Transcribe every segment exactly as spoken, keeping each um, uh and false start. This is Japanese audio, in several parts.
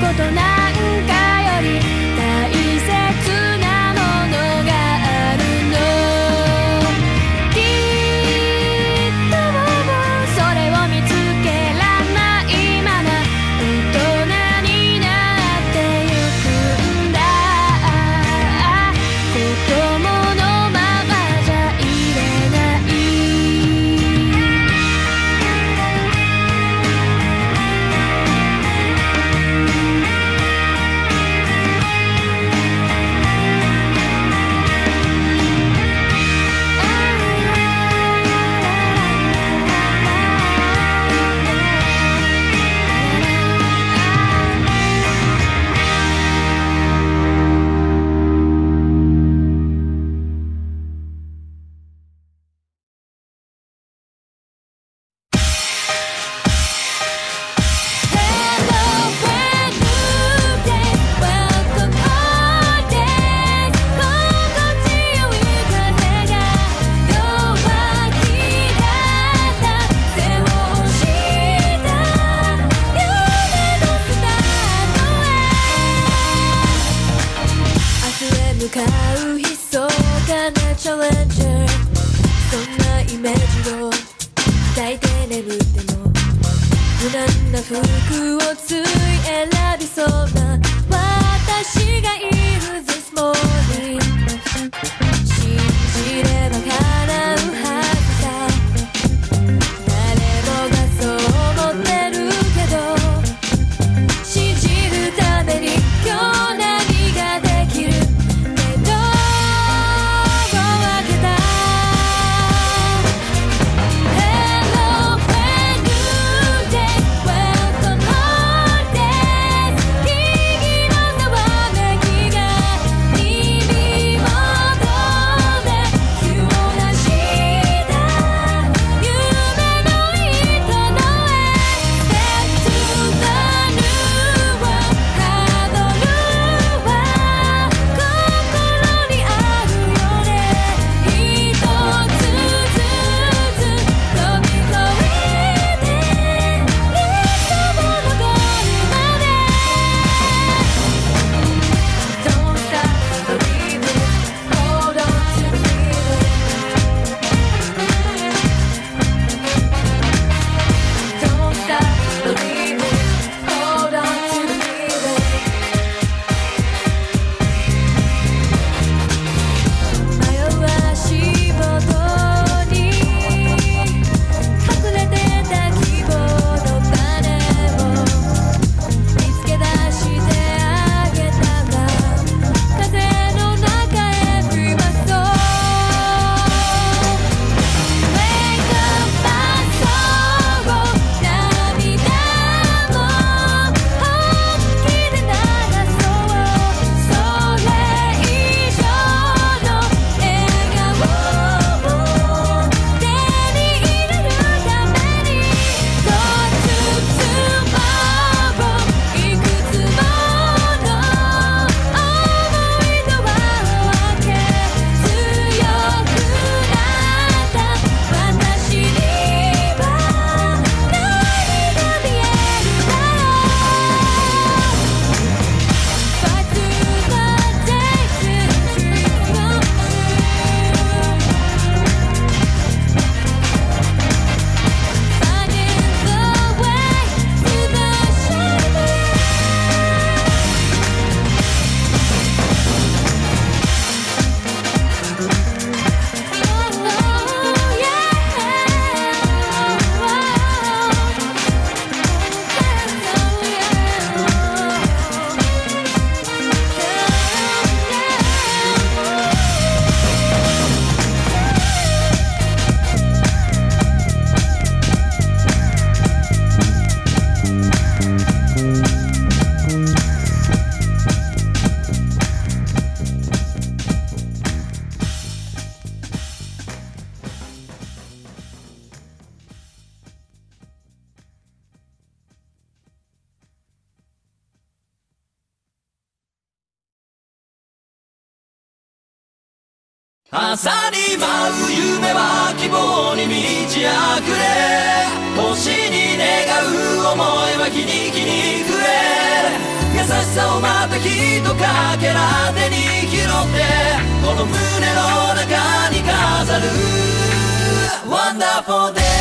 ことなんかより大切なものがあるの。きっとそれを見つけらんないまま大人になってゆくんだ。子供のままじゃいれない。向かう悲壮なチャレンジャー、そんなイメージを抱いて眠っても無難な服をつい選びそうな私がいる This morning。 信じれば叶うはずさ。誰もがそう思ってるけど、信じるために今日何ができる。 朝に舞う夢は希望に満ち溢れ、星に願う想いは日に日に増える。優きとかけら手に拾ってこの胸の中に飾る Wonderful Day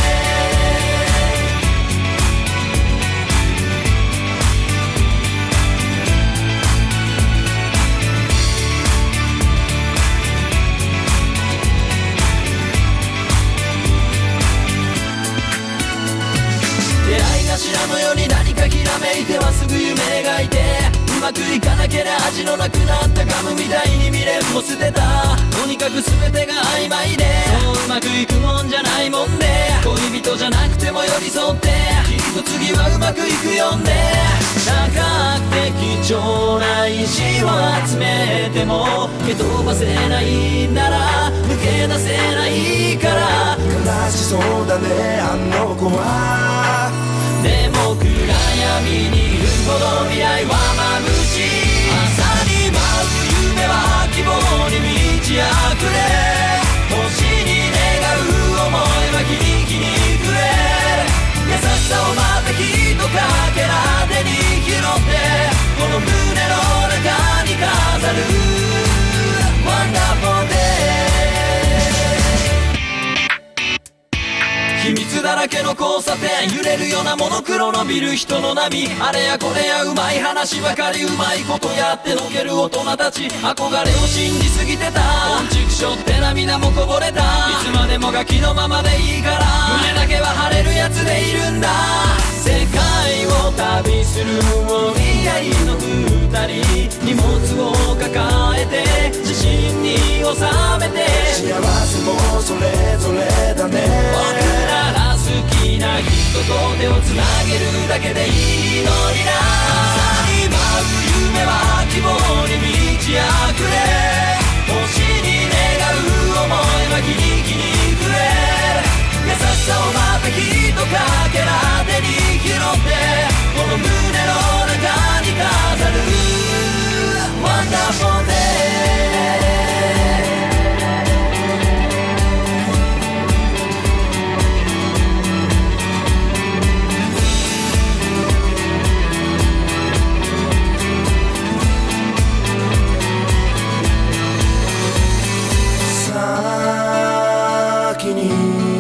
出会い頭のように何かきらめいてはすぐ夢描いてうまくいかなけりゃ味のなくなったガムみたいに未練も捨てたとにかく全てが曖昧でそううまくいくもんじゃないもんで恋人じゃなくても寄り添ってきっと次はうまくいくよんで高くて貴重な石を集めても蹴飛ばせないなら抜け出せないから悲しそうだねあの子はでも暗闇にいるほど未来は眩しい朝に舞う夢は希望に満ち溢れ星に願う想いはキリキリ増える優しさをまたきっとかけら手に拾ってこの胸の中に飾る Wonderful Day秘密だらけの交差点揺れるようなモノクロのビル人の波あれやこれやうまい話ばかりうまいことやってのける大人たち憧れを信じすぎてた本畜生って涙もこぼれたいつまでもガキのままでいいから胸だけは晴れるやつでいるんだ世界を旅する折り合いの二人荷物を抱えて自信に収めて幸せもそれぞれだね僕なら好きな人と手をつなげるだけでいいのにな朝に舞う夢は希望に満ち溢れ星に願う想いはキリキリ増える優しさをまたきっとかけら手に拾ってこの胸の中に飾る Wonderful Day 先に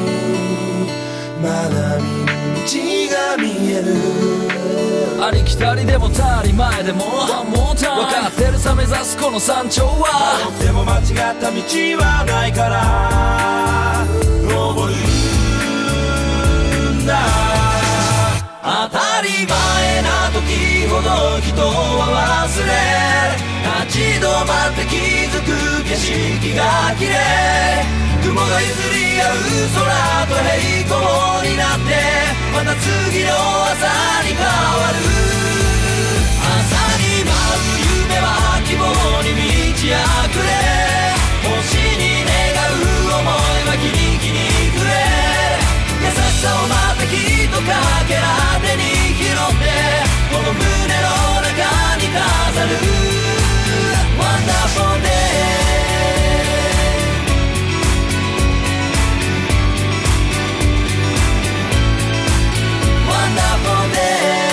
まだ道が見えるありきたりでも足り前でも One more time 分かってるさ目指すこの山頂はでも間違った道はないから登るんだ当たり前な時ほど人は忘れる立ち止まって気づく景色が綺麗雲が譲り合う空と平行になってまた次の朝に変わる朝に舞う夢は希望に満ち溢れ星に願う想いはキリキリ増える優しさをまたきっとかけら手に拾ってこの胸の中に飾る Wonderful Day Wonderful Day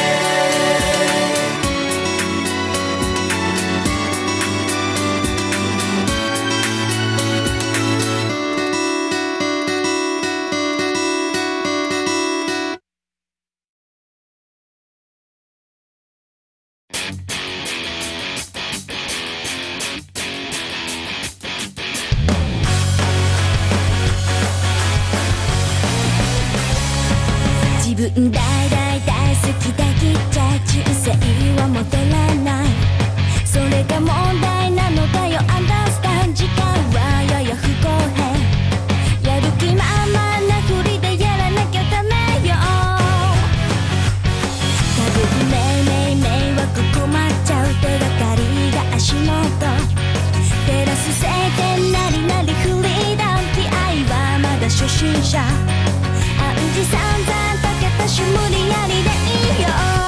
自分大大大好きだけじゃ人生は持てれないそれが問題なのだよ Understand 時間はやや不公平やる気満々なふりでやらなきゃダメよ多分ねえねえねえはここまっちゃう手がかりが足元照らす晴天なりなりフリーダウン気合はまだ初心者暗示散々私無理やりでいいよ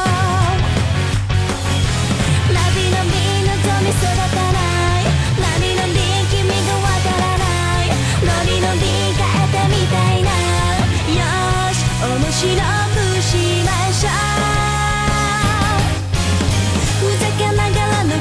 ナビのビ望み育たないナビのビ君がわからないノリのビ変えてみたいなよし面白くしましょうふざけながら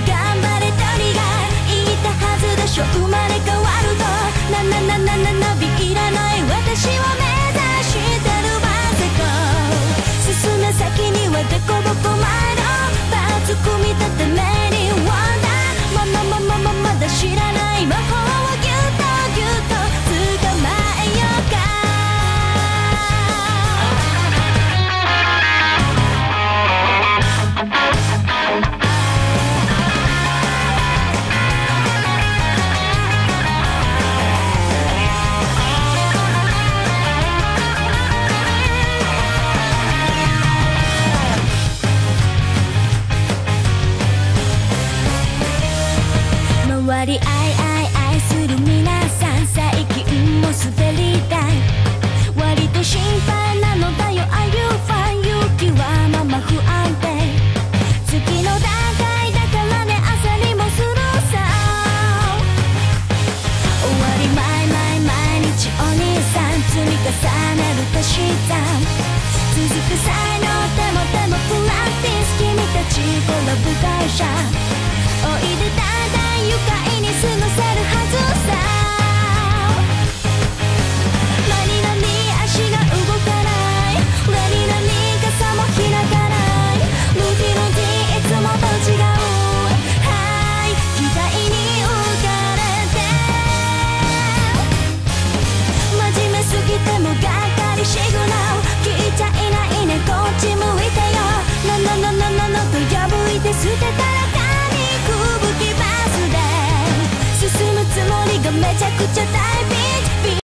わり合い合い愛する皆さん、最近も滑り台割と心配なのだよ。Are you fine？ 雪はまま不安定、月の段階だからね、朝にもするさ。終わり前毎毎日お兄さん積み重ねる足し算、続く才能でもでもプラクティス、君たちコラボ会社おいで、だんだん愉快に過ごせるはずさ。何々足が動かない、何々傘も開かない、ルーティンルーティンいつもと違う、はい期待に浮かれて、真面目すぎてもがっかりシグナル、聞いちゃいないね、こっち向いてよ、ななななななと破いて捨てたら神吹雪バスで進むつもりがめちゃくちゃタイプ